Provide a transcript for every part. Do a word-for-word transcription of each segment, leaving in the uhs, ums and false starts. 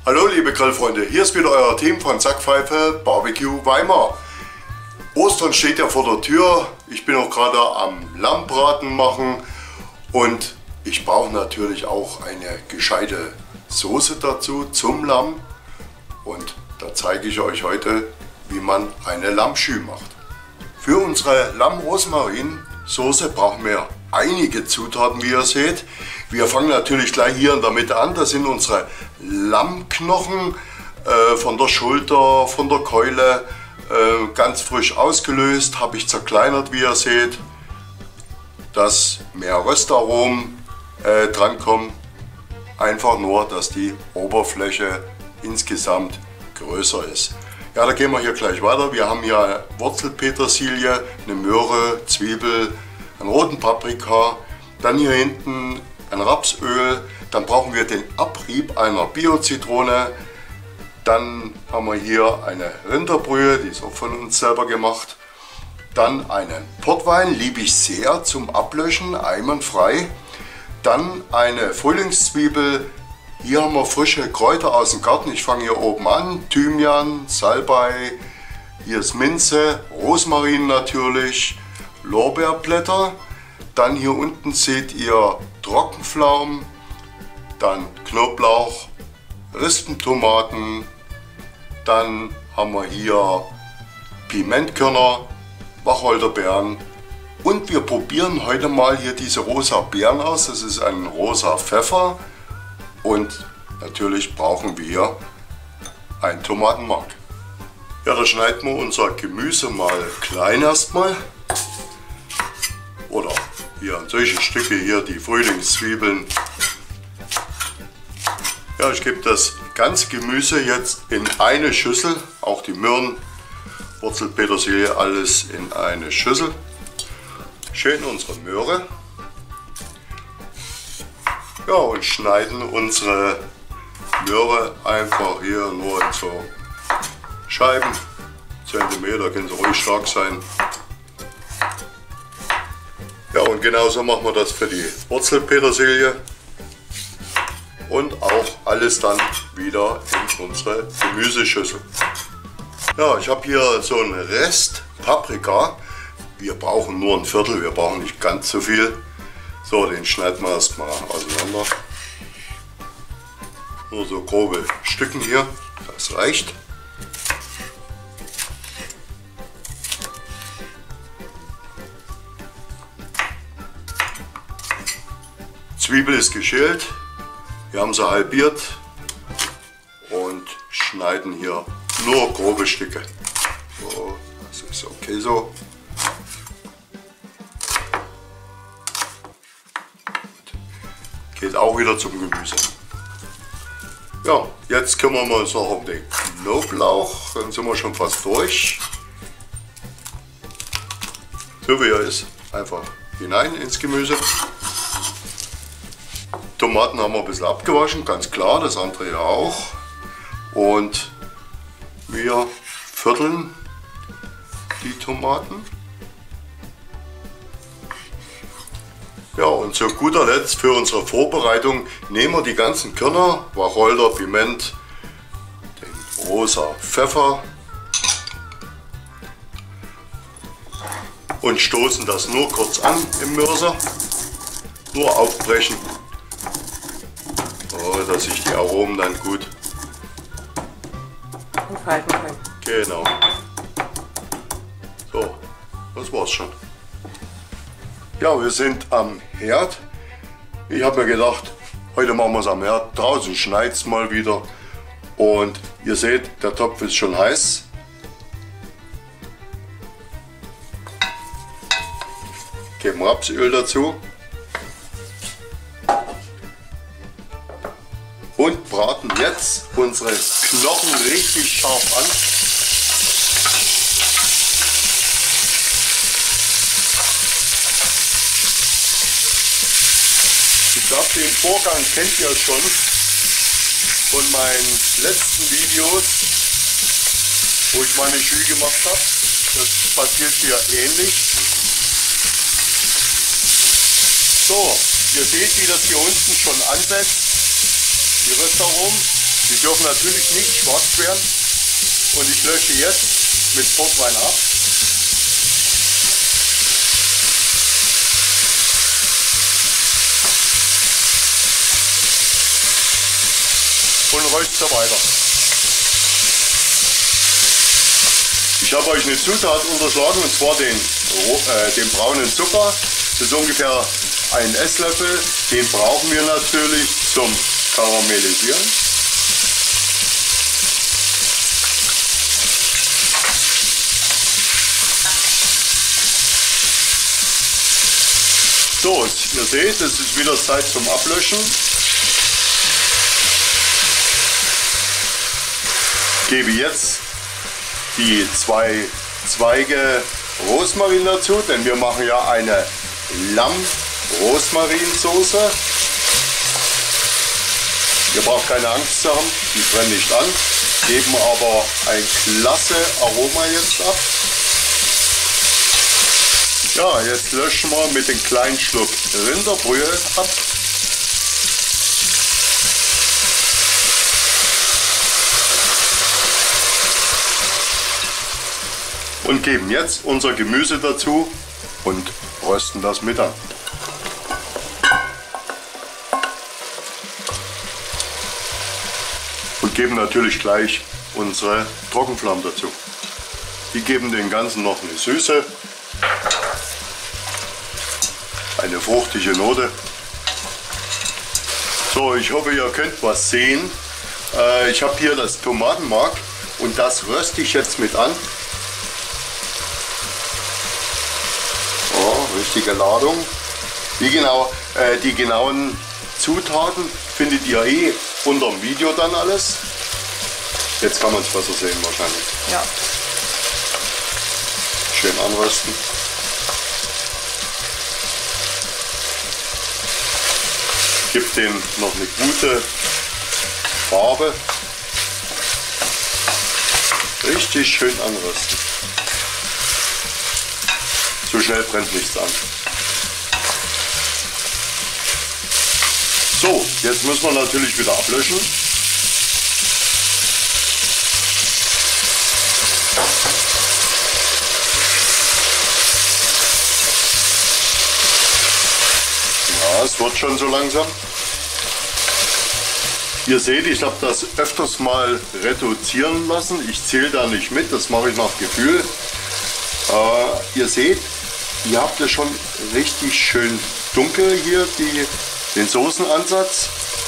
Hallo liebe Grillfreunde, hier ist wieder euer Team von Sackpfeife Barbecue Weimar. Ostern steht ja vor der Tür, ich bin auch gerade am Lammbraten machen und ich brauche natürlich auch eine gescheite Soße dazu zum Lamm und da zeige ich euch heute, wie man eine Lammschü macht. Für unsere Lamm-Rosmarin-Soße brauchen wir einige Zutaten, wie ihr seht. Wir fangen natürlich gleich hier in der Mitte an. Das sind unsere Lammknochen äh, von der Schulter, von der Keule, äh, ganz frisch ausgelöst, habe ich zerkleinert, wie ihr seht, dass mehr Röstaromen äh, drankommen. Einfach nur, dass die Oberfläche insgesamt größer ist. Ja, da gehen wir hier gleich weiter. Wir haben hier Wurzelpetersilie, eine Möhre, Zwiebel, einen roten Paprika, dann hier hinten ein Rapsöl, dann brauchen wir den Abrieb einer Bio-Zitrone, dann haben wir hier eine Rinderbrühe, die ist auch von uns selber gemacht, dann einen Portwein, liebe ich sehr zum Ablöschen, einwandfrei, dann eine Frühlingszwiebel, hier haben wir frische Kräuter aus dem Garten, ich fange hier oben an, Thymian, Salbei, hier ist Minze, Rosmarin natürlich, Lorbeerblätter, dann hier unten seht ihr Trockenpflaumen, dann Knoblauch, Rispentomaten, dann haben wir hier Pimentkörner, Wacholderbeeren und wir probieren heute mal hier diese rosa Beeren aus. Das ist ein rosa Pfeffer und natürlich brauchen wir ein Tomatenmark. Ja, da schneiden wir unser Gemüse mal klein erstmal oder hier an solche Stücke hier die Frühlingszwiebeln. Ja, ich gebe das ganze Gemüse jetzt in eine Schüssel, auch die Möhren, Wurzelpetersilie, alles in eine Schüssel. Schön unsere Möhre. Ja, und schneiden unsere Möhre einfach hier nur in so Scheiben. Zentimeter, können sie ruhig stark sein. Ja, und genauso machen wir das für die Wurzelpetersilie. Und auch alles dann wieder in unsere Gemüseschüssel. Ja, ich habe hier so einen Rest Paprika. Wir brauchen nur ein Viertel, wir brauchen nicht ganz so viel. So, den schneiden wir erstmal auseinander. Nur so grobe Stücken hier, das reicht. Zwiebel ist geschält. Wir haben sie halbiert und schneiden hier nur grobe Stücke. So, das ist okay so. Geht auch wieder zum Gemüse. Ja, jetzt kümmern wir uns noch um den Knoblauch. Dann sind wir schon fast durch. So wie er ist, einfach hinein ins Gemüse. Tomaten haben wir ein bisschen abgewaschen, ganz klar, das andere ja auch. Und wir vierteln die Tomaten. Ja, und zu guter Letzt für unsere Vorbereitung nehmen wir die ganzen Körner, Wacholder, Piment, den rosa Pfeffer und stoßen das nur kurz an im Mörser, nur aufbrechen. Oh, dass sich die Aromen dann gut entfalten können. Genau. So, das war's schon. Ja, wir sind am Herd. Ich habe mir gedacht, heute machen wir es am Herd. Draußen schneit es mal wieder. Und ihr seht, der Topf ist schon heiß. Geben Rapsöl dazu. Und braten jetzt unsere Knochen richtig scharf an. Ich glaube, den Vorgang kennt ihr schon von meinen letzten Videos, wo ich meine Schü gemacht habe. Das passiert hier ähnlich. So, ihr seht, wie das hier unten schon ansetzt. Die Röstaromen. Die dürfen natürlich nicht schwarz werden. Und ich lösche jetzt mit Portwein ab. Und röste weiter. Ich habe euch eine Zutat unterschlagen, und zwar den, äh, den braunen Zucker. Das ist ungefähr ein Esslöffel. Den brauchen wir natürlich zum Karamellisieren. So, ihr seht, es ist wieder Zeit zum Ablöschen. Gebe jetzt die zwei Zweige Rosmarin dazu, denn wir machen ja eine Lamm-Rosmarinsoße. Ihr braucht keine Angst zu haben, die brennen nicht an, geben aber ein klasse Aroma jetzt ab. Ja, jetzt löschen wir mit dem kleinen Schluck Rinderbrühe ab. Und geben jetzt unser Gemüse dazu und rösten das mit an. Und geben natürlich gleich unsere Trockenpflaumen dazu. Die geben dem Ganzen noch eine Süße, eine fruchtige Note. So, ich hoffe, ihr könnt was sehen. Äh, ich habe hier das Tomatenmark und das röste ich jetzt mit an. Oh, richtige Ladung. Die, genau, äh, die genauen Zutaten findet ihr eh unter dem Video dann alles. Jetzt kann man es besser sehen wahrscheinlich. Ja. Schön anrösten. Gibt dem noch eine gute Farbe. Richtig schön anrösten. So schnell brennt nichts an. So, jetzt müssen wir natürlich wieder ablöschen. Ja, es wird schon so langsam. Ihr seht, ich habe das öfters mal reduzieren lassen. Ich zähle da nicht mit, das mache ich nach Gefühl. Äh, ihr seht, ihr habt es schon richtig schön dunkel hier, die, den Soßenansatz.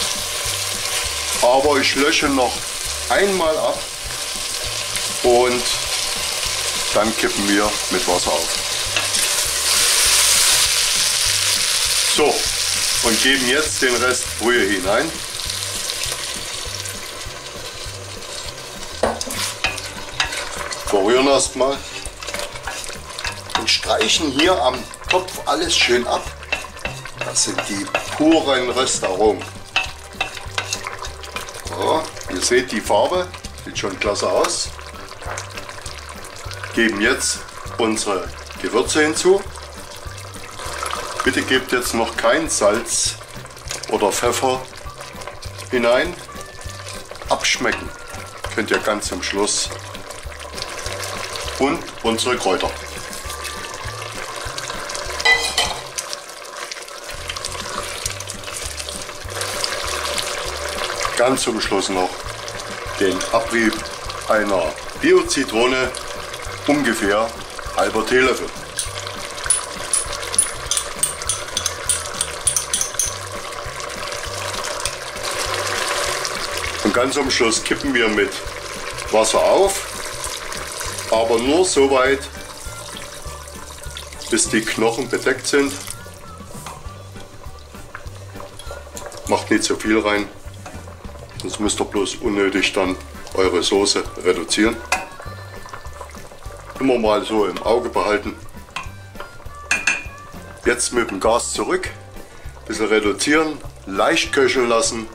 Aber ich lösche noch einmal ab und dann kippen wir mit Wasser auf. So, und geben jetzt den Rest Brühe hinein. Verrühren erstmal und streichen hier am Topf alles schön ab. Das sind die puren Röstaromen. So, ihr seht die Farbe, sieht schon klasse aus. Geben jetzt unsere Gewürze hinzu. Bitte gebt jetzt noch kein Salz oder Pfeffer hinein. Abschmecken könnt ihr ganz zum Schluss. Und unsere Kräuter. Ganz zum Schluss noch den Abrieb einer Bio-Zitrone, ungefähr halber Teelöffel. Und ganz zum Schluss kippen wir mit Wasser auf. Aber nur so weit, bis die Knochen bedeckt sind. Macht nicht so viel rein, sonst müsst ihr bloß unnötig dann eure Soße reduzieren. Immer mal so im Auge behalten. Jetzt mit dem Gas zurück, ein bisschen reduzieren, leicht köcheln lassen,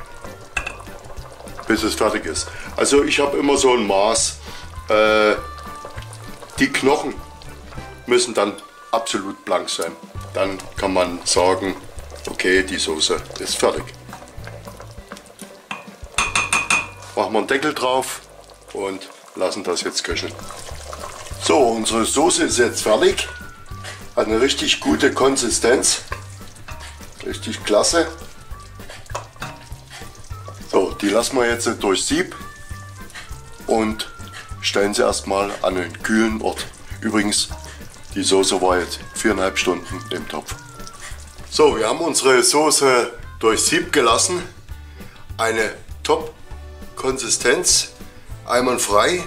bis es fertig ist. Also ich habe immer so ein Maß. Äh, Die Knochen müssen dann absolut blank sein. Dann kann man sagen, okay, die Soße ist fertig. machen wir einen Deckel drauf und lassen das jetzt köcheln. So, unsere Soße ist jetzt fertig. Hat eine richtig gute Konsistenz. Richtig klasse. So, die lassen wir jetzt durch Sieb und stellen sie erstmal an einen kühlen Ort. Übrigens, die Soße war jetzt viereinhalb Stunden im Topf. So, wir haben unsere Soße durch Sieb gelassen. Eine Top-Konsistenz, einwandfrei.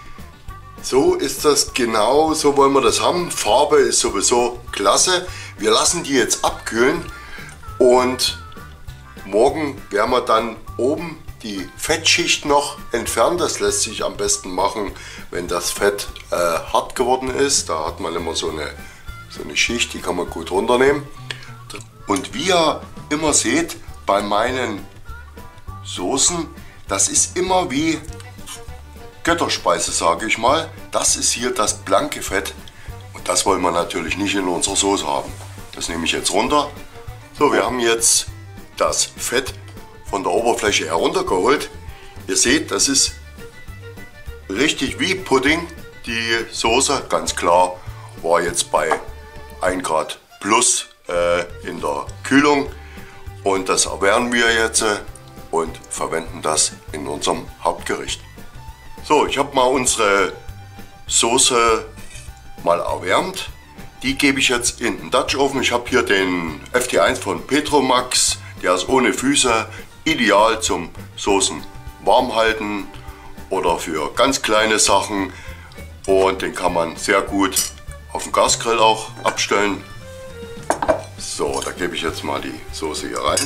So ist das genau, so wollen wir das haben. Farbe ist sowieso klasse. Wir lassen die jetzt abkühlen und morgen werden wir dann oben die Fettschicht noch entfernen. Das lässt sich am besten machen, wenn das Fett äh, hart geworden ist. Da hat man immer so eine, so eine Schicht, die kann man gut runternehmen. Und wie ihr immer seht, bei meinen Soßen, das ist immer wie Götterspeise, sage ich mal. Das ist hier das blanke Fett und das wollen wir natürlich nicht in unserer Soße haben. Das nehme ich jetzt runter. So, wir haben jetzt das Fett von der Oberfläche heruntergeholt. Ihr seht, das ist richtig wie Pudding. Die Soße, ganz klar, war jetzt bei ein Grad plus äh, in der Kühlung und das erwärmen wir jetzt äh, und verwenden das in unserem Hauptgericht. So, ich habe mal unsere Soße mal erwärmt. Die gebe ich jetzt in den Dutch Oven. Ich habe hier den F T eins von Petromax. Der ist ohne Füße, ideal zum Soßen warm halten oder für ganz kleine Sachen. Und den kann man sehr gut auf dem Gasgrill auch abstellen. So, da gebe ich jetzt mal die Soße hier rein.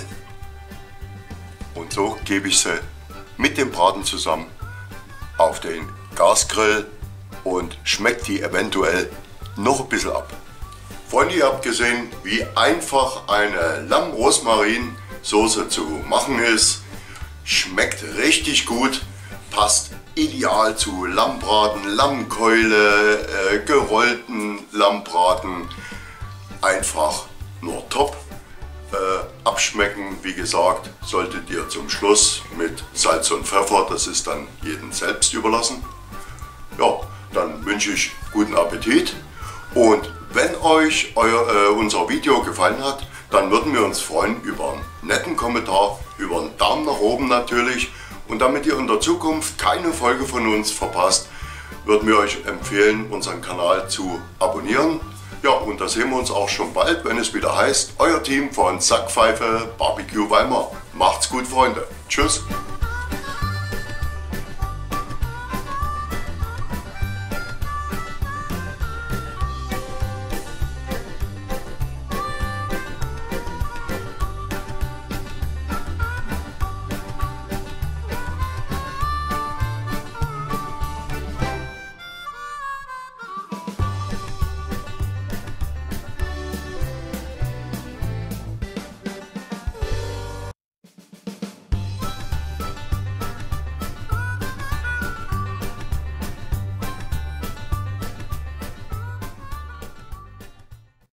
Und so gebe ich sie mit dem Braten zusammen auf den Gasgrill und schmeckt die eventuell noch ein bisschen ab. Freunde, ihr habt gesehen, wie einfach eine Lamm-Rosmarin-Soße zu machen ist. Schmeckt richtig gut, passt ideal zu Lammbraten, Lammkeule, äh, gerollten Lammbraten. Einfach nur top. Äh, abschmecken, wie gesagt, solltet ihr zum Schluss mit Salz und Pfeffer, das ist dann jedem selbst überlassen. Ja, dann wünsche ich guten Appetit und wenn euch euer, äh, unser Video gefallen hat, dann würden wir uns freuen über einen netten Kommentar, über einen Daumen nach oben natürlich und damit ihr in der Zukunft keine Folge von uns verpasst, würden wir euch empfehlen, unseren Kanal zu abonnieren. Ja, und da sehen wir uns auch schon bald, wenn es wieder heißt, euer Team von Sackpfeife Barbecue Weimar. Macht's gut, Freunde. Tschüss.